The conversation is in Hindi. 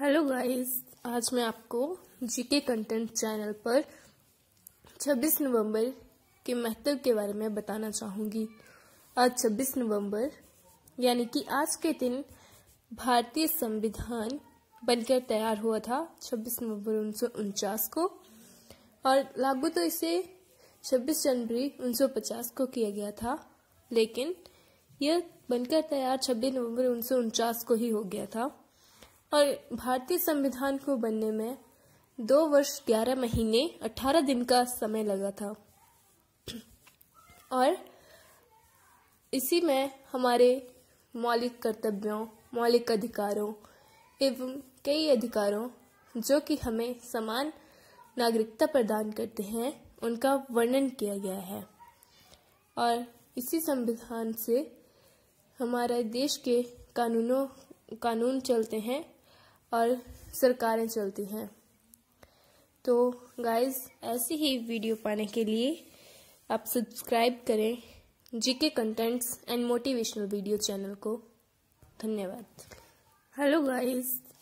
हेलो गाइस, आज मैं आपको जीके कंटेंट चैनल पर 26 नवंबर के महत्व के बारे में बताना चाहूँगी। आज 26 नवंबर यानी कि आज के दिन भारतीय संविधान बनकर तैयार हुआ था 26 नवंबर 1949 को, और लागू तो इसे 26 जनवरी 1950 को किया गया था, लेकिन यह बनकर तैयार 26 नवंबर 1949 को ही हो गया था। और भारतीय संविधान को बनने में 2 वर्ष 11 महीने 18 दिन का समय लगा था, और इसी में हमारे मौलिक कर्तव्यों, मौलिक अधिकारों एवं कई अधिकारों जो कि हमें समान नागरिकता प्रदान करते हैं, उनका वर्णन किया गया है। और इसी संविधान से हमारे देश के कानून चलते हैं और सरकारें चलती हैं। तो गाइस, ऐसी ही वीडियो पाने के लिए आप सब्सक्राइब करें GK contents and motivational video channel को। धन्यवाद। Hello guys,